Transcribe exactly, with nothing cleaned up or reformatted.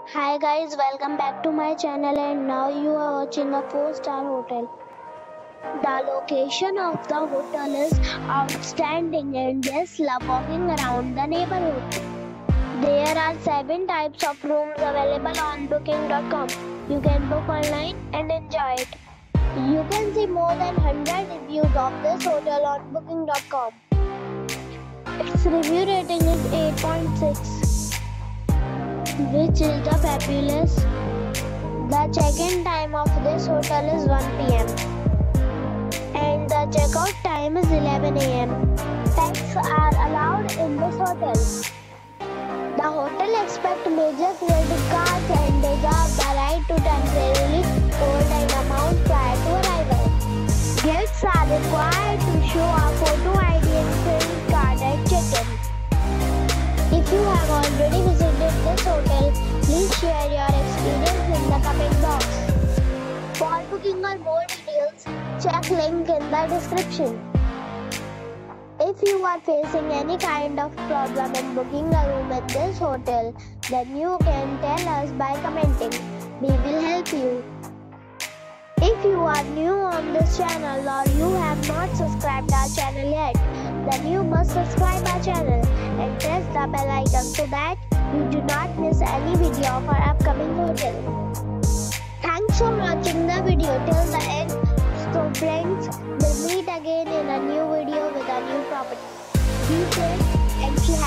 Hi guys, welcome back to my channel and now you are watching a four star hotel. The location of the hotel is outstanding and guests love walking around the neighborhood. There are seven types of rooms available on booking dot com. You can book online and enjoy it. You can see more than one hundred reviews of this hotel on booking dot com. Its review rating is eight point six. Which is the fabulous. The check-in time of this hotel is one p m and the check-out time is eleven a m Pets are allowed in this hotel. The hotel accepts major credit cards and reserves the right to temporarily hold an amount prior to arrival. Guests are required to show a photo I D and credit card at check-in. If you have already visited this hotel, please share your experience in the comment box. For booking or more details, check link in the description. If you are facing any kind of problem in booking a room in this hotel, then you can tell us by commenting. We will help you. If you are new on this channel or you have not subscribed our channel yet, then you must subscribe our channel and press the bell icon so that you do not miss any video of our upcoming hotel. Thanks for watching the video till the end. So friends, we'll meet again in a new video with a new property. Be safe and be happy.